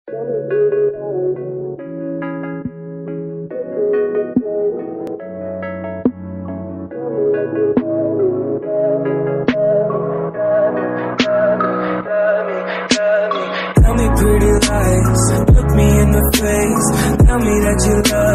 Tell me pretty lies, look me in the face, tell me that you love